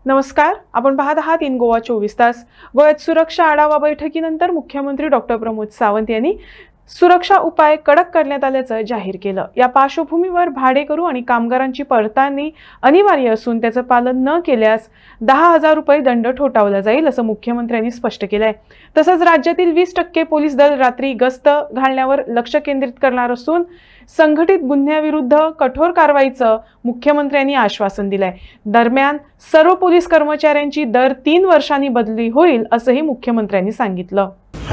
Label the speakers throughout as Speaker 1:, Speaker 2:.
Speaker 1: नमस्कार, आपण पाहत आहात इन गोवा 24 तास। गोव्यात सुरक्षा आढावा बैठकीनंतर मुख्यमंत्री डॉक्टर प्रमोद सावंत यांनी सुरक्षा उपाय कडक करण्यात आल्याचं जाहीर केलं। या पार्श्वभूमीवर भाडेकरू आणि कामगारांची पडताळणी अनिवार्य असून त्याचं पालन न केल्यास 10,000 रुपये दंड ठोठावला जाईल असं मुख्यमंत्र्यांनी स्पष्ट केलंय। तसंच राज्यातील 20% पोलीस दल रात्री गस्त घालण्यावर लक्ष केंद्रित करणार असून संघटित गुन्ह्याविरुद्ध कठोर कारवाईचं मुख्यमंत्र्यांनी आश्वासन दिलंय। दरम्यान सर्व पोलीस कर्मचाऱ्यांची दर 3 वर्षांनी बदली होईल असंही मुख्यमंत्र्यांनी सांगितलं।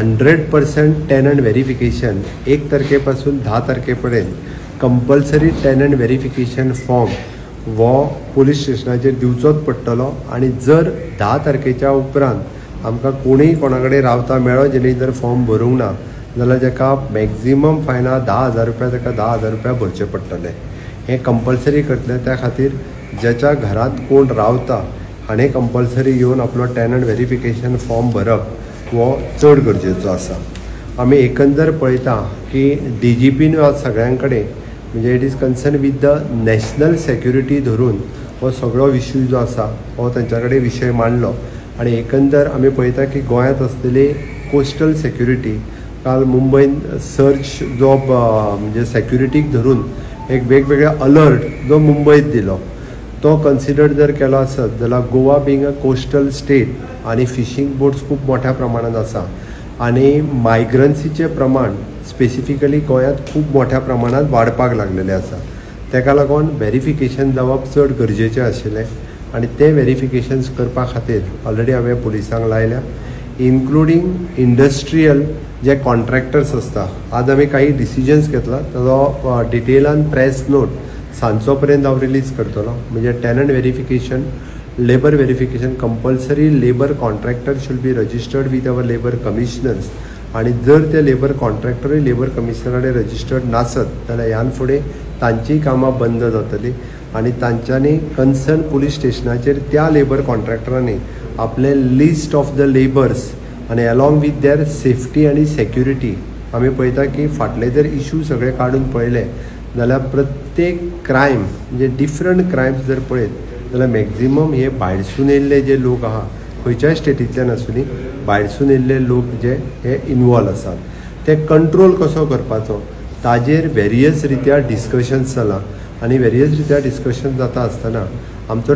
Speaker 2: 100% टेनंट व्हेरिफिकेशन 1 तारखेपासून 10 तारखेपर्यंत कंपल्सरी टेनंट व्हेरिफिकेशन फॉर्म वो पोलीस स्टेशनाचेर दिवचोच पडटलो आणि जर 10 तारखेच्या उपरांत आमकां कोणीय कोणाकडेन रावता मेळ्ळो जेणे जर फॉर्म भरूंक ना जाल्यार ताका मॅक्झिमम फायना 10,000 रुपया ताका 10,000 रुपया भरचे पडटले। हे कंपल्सरी करतले त्या खातीर ज्याच्या घरात कोण रावता हाणें कंपल्सरी येवन आपलो टेनंट व्हेरिफिकेशन फॉर्म भरप वो चड गरजेचो आसा। आमी एकंदर पळयता की DGPन आज सगळ्यां कडेन म्हणजे it is concern with the national security धरून हो सगळो विशय जो आसा हो तांच्या कडेन विशय मांडलो आणि एकंदर आमी पळयता की गोंयांत आसलेली कोस्टल सेक्युरिटी काल मुंबईन सर्च जो म्हणजे सेक्युरिटीक धरून एक वेगवेगळा अलर्ट जो मुंबईत दिलो तो कन्सिडर जर केलो आसत जाल्यार Goa being a coastal state आणि फिशिंग बोट्स खूब मोठ्या प्रमाणात आसा आणि मायग्रन्सीचे प्रमाण स्पेसिफिकली गोंयांत खूब मोठ्या प्रमाणात वाडपाक लागलेले आसा। तेका लागून व्हेरिफिकेशन जावप चड गरजेचें आशिल्लें आणि ते व्हेरिफिकेशन्स करपा खातीर ऑलरेडी हांवें पुलिसांक लायल्या इन्क्लुडींग इंडस्ट्रियल जे कॉन्ट्रॅक्टर्स आसता। आज आमी काही डिसिजन्स घेतला ताजो डिटेलान प्रेस नोट सांजचो पर्यंत हांव रिलीज करतलो। म्हणजे tenant verification labour verification compulsory labour contractor should be registered with our labour commissioners आणि जर ते लेबर कॉन्ट्रॅक्टरूय लेबर कमिशनराडे रजिस्टर्ड नासत जाल्यार ह्यान फुडें तांचीय कामां बंद जातली आणि तांच्यांनी कन्सर्न पुलीस स्टेशनाचेर त्या लेबर कॉन्ट्रॅक्टरांनी आपले लिस्ट ऑफ द लेबर्स आणि अलॉंग विथ देअर सेफ्टी आणि सेक्युरिटी आमी पळयता की फाटले जर इशू सगळे काडून पळयले जाल्यार प्रत्येक क्रायम म्हणजे डिफरंट क्रायम्स जर पळयत जाल्यार मॅक्झिमम हे भायरसून येयल्ले जे लोक आहा खंयच्याय स्टेटींतल्यान आसुनी भायरसून येयल्ले लोक जे हे इनवॉल्व आसात ते कंट्रोल कसो करपाचो ताजेर वेरियस रित्या डिस्कशन्स जाला आणि वेरियस रित्या डिस्कशन जाता आसतना आमचो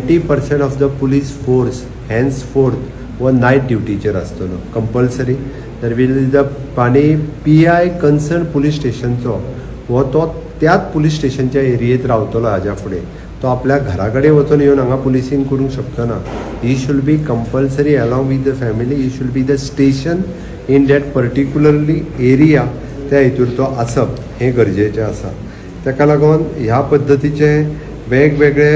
Speaker 2: 20% of the police force henceforth व नायट ड्युटीचेर आसतलो कंपल्सरी दर वील द आनी PI कन्सर्न पुलीस स्टेशनचो वो तो त्याच पुलीस स्टेशनच्या एरियेत रावतलो हाज्या फुडें तो आपल्या घरा कडेन वचून येवन हांगा पुलिसींग करूंक शकचो ना। He should be compulsory along with the family he should be the station in that particularly area त्या हितूर तो आसप हें गरजेचें आसा। ताका लागून ह्या पद्दतीचे वेगवेगळे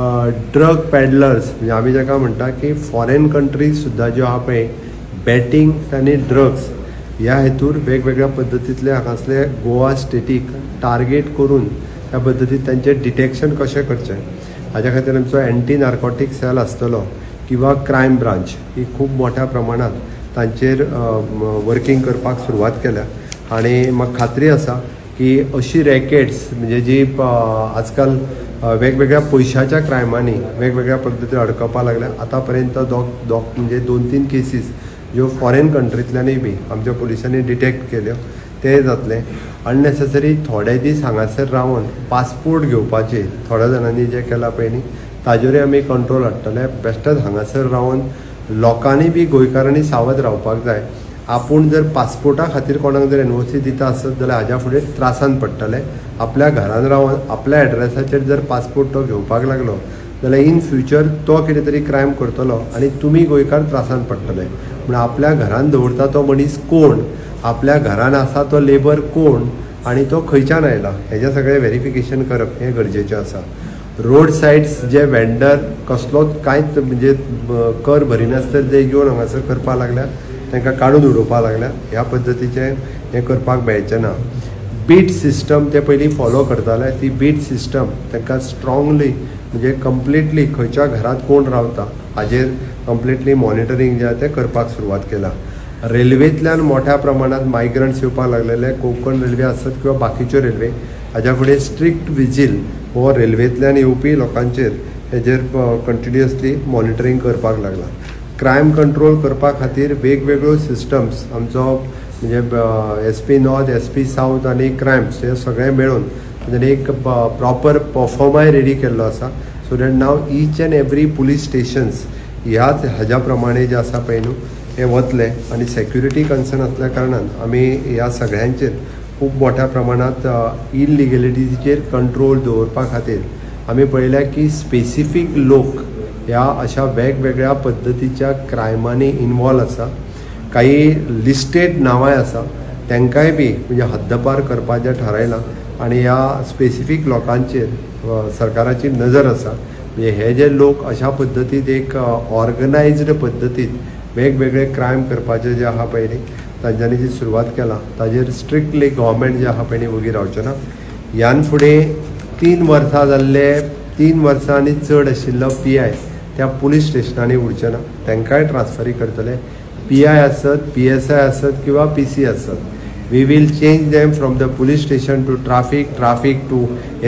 Speaker 2: ड्रग पॅडलर्स म्हणजे आमी जाका म्हणटा की फॉरेन कंट्रीज सुद्दां ज्यो आहा पळय बॅटींग आनी ड्रग्स ह्या हेतूर वेगवेगळ्या पद्दतींतले हांगासले गोवा स्टेटीक टार्गेट करून त्या पद्दतीन तांचें डिटेक्शन कशें करचें हाज्या खातीर आमचो एंटी नार्कोटीक सेल आसतलो किंवा क्रायम ब्रांच ही खूब मोठ्या प्रमाणात तांचेर वर्किंग करपाक सुरवात केल्या आणि म्हाका खात्री आसा की अशी रॅकेट्स म्हणजे जी आजकाल वेगवेगळ्या पयशाच्या क्रायमांनी वेगवेगळ्या पद्दतीन अडकपाक लागल्या। आतां पर्यंत म्हणजे 2-3 केसीस ज्यो फॉरेन कंट्रींतल्यानूय बी आमच्या पुलिसांनी डिटेक्ट केल्यो ते जातले। अननेसेसरी थोडे दीस हांगासर रावन पासपोर्ट घेवपाचे थोड्या जाणांनी जे केला पळय न्ही ताजेरूय आमी कंट्रोल हाडटले। बेश्टेच हांगासर रावन लोकांनी बी गोंयकारांनी सावध रावपाक जाय। आपूण जर पासपोर्टा खातीर कोणाक जर NOC दिता आसत जाल्यार हाज्या फुडें त्रासान पडटले। आपल्या घरान रावन आपल्या एड्रेसाचेर जर पासपोर्ट तो घेवपाक लागलो जाल्यार इन फ्युचर तो कितें तरी क्रायम करतलो आणि तुमी गोंयकार त्रासान पडटले। म्हण आपल्या घरान दवरता तो मनीस कोण आपल्या घरान आसा तो लेबर कोण आणि तो खंयच्यान आयला हेजें सगळें व्हेरिफिकेशन करप हें गरजेचें आसा। रोड सायड्स जे वेंडर कसलोच कांयच म्हणजे कर भरिनासतना जे घेवन हांगासर करपाक लागल्या तांकां काडून उडोवपाक लागल्या ह्या पद्दतीचें हें करपाक मेळचें ना। बीट सिस्टम ते पयलीं फॉलो करताले ती बीट सिस्टम तांकां स्ट्रॉंगली म्हणजे कंप्लिटली खंयच्या घरात कोण रावता हाजेर कंप्लिटली मॉनिटरींग जे आसा तें करपाक सुरवात केला। रेल्वेंतल्यान मोठ्या प्रमाणात मायग्रंट्स येवपाक लागलेले कोंकण रेल्वे आसत किंवा बाकीच्यो रेल्वे हाज्या फुडें स्ट्रिक्ट विजील हो रेल्वेंतल्यान येवपी लोकांचेर हेजेर कंटिन्युअसली मॉनिटरींग करपाक लागला. क्रायम कंट्रोल करपा खातीर वेगवेगळ्यो सिस्टम्स आमचो म्हणजे SP नॉर्थ, SP साऊथ आनी क्रायम्स हे सगळे मेळून ताणें एक प्रॉपर परफॉर्माय रेडी केल्लो आसा. So that now each and every police stations ह्याच हाज्या प्रमाणे जे आसा पळय न्हू हे वतले. आनी सेक्युरिटी कन्सर्न आसल्या कारणान आमी ह्या सगळ्यांचेर खूब मोठ्या प्रमाणात इलिगॅलिटीचेर कंट्रोल दवरपा खातीर आमी पळयल्या की स्पेसिफीक लोक ह्या अशा वेगवेगळ्या पद्दतीच्या क्रायमांनी इन्वॉल्व आसा. काही लिस्टेड नांवांय आसा तांकांय बी म्हणजे हद्दपार करपाचें थारायलां. आनी ह्या स्पेसिफीक लोकांचेर सरकाराची नजर आसा. म्हणजे हे जे लोक अशा पद्दतीन एक ऑर्गनायज्ड पद्दतीन वेगवेगळे क्रायम करपाचे जे आहा पळय न्ही तांच्यांनी जी सुरवात केला ताजेर स्ट्रिक्टली गव्हर्मेंट जे आहा पळय न्ही वगी रावचें ना. ह्यान फुडें 3 वर्सां जाल्ले 3 वर्सां आनी चड आशिल्लो PI त्या पुलीस स्टेशनांनी उरचे ना. तांकांय ट्रान्सफरी करतले. PI आसत, PSI आसत किंवा PC आसत. We will change them from the police station to traffic to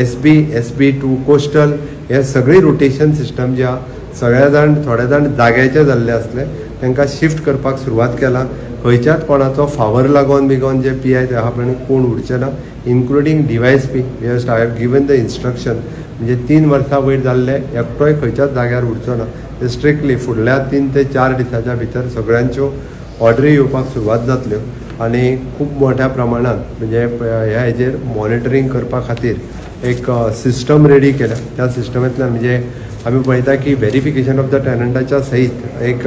Speaker 2: SB to coastal. हे सगळी रोटेशन सिस्टम जे आहा सगळे जाण थोडे जाण जाग्याचे जाल्ले आसले तांकां शिफ्ट करपाक सुरवात केला. खंयच्याच कोणाचो फावर लागोन बिगोन जे PI ते आहा पळय कोण उरचे ना including DYSP. I have given the instruction म्हणजे 3 वर्सां वयर जाल्ले एकटोय खंयच्याच जाग्यार उरचो ना. ते स्ट्रिक्टली फुडल्या 3 ते 4 दिसांच्या भितर सगळ्यांच्यो ऑर्डरी येवपाक सुरवात जातल्यो. आनी खूब मोठ्या प्रमाणात म्हणजे ह्या हेजेर मॉनिटरींग करपा खातीर एक सिस्टम रेडी केल्या. त्या सिस्टमांतल्यान म्हणजे आमी पळयता की व्हेरिफिकेशन ऑफ द टेनंटाच्या सयत एक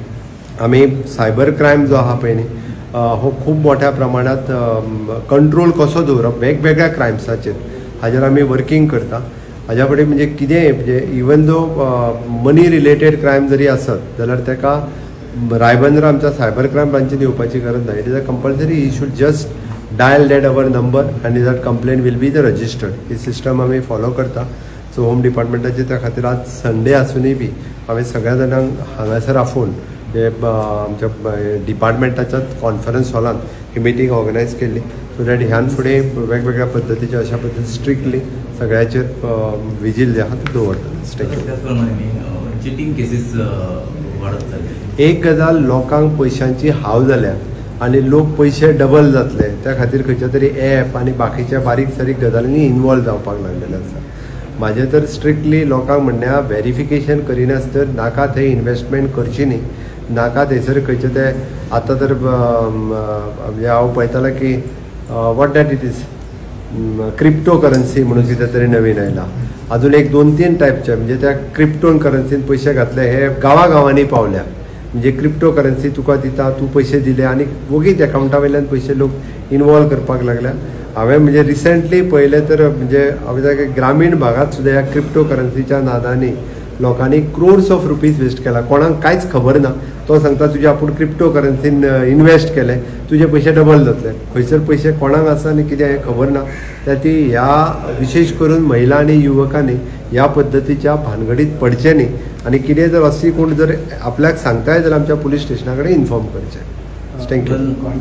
Speaker 2: आमी सायबर क्रायम जो आहा पळय न्ही हो खूब मोठ्या प्रमाणात कंट्रोल कसो दवरप वेगवेगळ्या क्रायम्साचेर हाजेर आमी वर्किंग करता. हाज्या फुडें म्हणजे कितेंय म्हणजे even though money related crime जरी आसत जाल्यार ताका रायबंदरा आमच्या सायबर क्रायम ब्रांचीन येवपाची गरज ना. It is a compulsory he should just dial that our number आनी that complaint will be the registered. ही सिस्टम आमी फॉलो करता. सो होम डिपार्टमेंटाचे त्या खातीर आज संडे आसुनूय बी हांवें सगळ्या जाणांक हांगासर आफोवन जे आमच्या डिपार्टमेंटाच्याच कॉन्फरन्स हॉलान ही मिटींग ऑर्गनायज केल्ली. सो दॅट ह्यान फुडें वेगवेगळ्या पद्दतीचे अशा पद्दतीन स्ट्रिक्टली सगळ्याचेर विजील जे आहा ते दवरता.
Speaker 3: चिटींग केसीस वाडत जाले.
Speaker 2: एक गजाल लोकांक पयशांची हाव जाल्या आनी लोक पयशे डबल जातले त्या खातीर खंयच्या तरी ॲप आनी बाकीच्या बारीक सारीक गजालींनी इन्वॉल्व जावपाक लागलेले आसा. म्हाजें तर स्ट्रिक्टली लोकांक म्हणणें व्हेरिफिकेशन करिनासतर नाका थंय इन्वेस्टमेंट करची न्ही. नाका थंयसर खंयचे ते आतां तर म्हणजे हांव पळयतालो की what that it is cryptocurrency म्हणून कितें तरी नवीन आयला. अजून एक 2-3 टायपचे म्हणजे त्या क्रिप्टो करन्सीन पयशे घातले हे गांवांनी पावल्या. म्हणजे क्रिप्टो करन्सी तुका दिता तूं पयशे दिले आनी वगीच एकाउंटा वयल्यान पयशे लोक इन्वॉल्व करपाक लागल्या. हांवें म्हणजे रिसंटली पळयलें तर म्हणजे हांवें ग्रामीण भागात सुद्दां ह्या क्रिप्टो करन्सीच्या नादांनी लोकांनी क्रोर्स ऑफ रुपीज वेस्ट केला. कोणाक कांयच खबर ना. तो सांगता तुजे आपूण क्रिप्टो करन्सीन इन्वेस्ट केले तुजे पयशे डबल जातले. खंयसर पयशे कोणाक आसा आनी कितें हें खबर ना. त्या ती ह्या विशेश करून महिला आनी युवकांनी ह्या पद्दतीच्या भानगडीत पडचे न्ही. आनी कितें जर अशी कोण जर आपल्याक सांगताय जाल्यार आमच्या पुलीस स्टेशना कडेन इन्फॉर्म करचें. थँक्यू.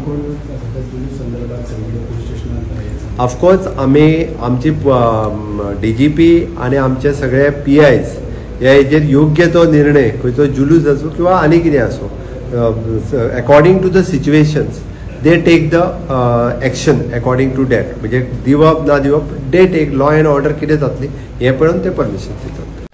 Speaker 2: ऑफकोर्स आमी आमची DGP आनी आमचे सगळे PIs ह्या हेजेर योग्य तो निर्णय खंयचो जुलूस आसूं किंवा आनी कितें आसूं according to the situations they take the action according to that. म्हणजे दिवप ना दिवप they take law and order कितें जातली हें पळोवन ते परमिशन दितात.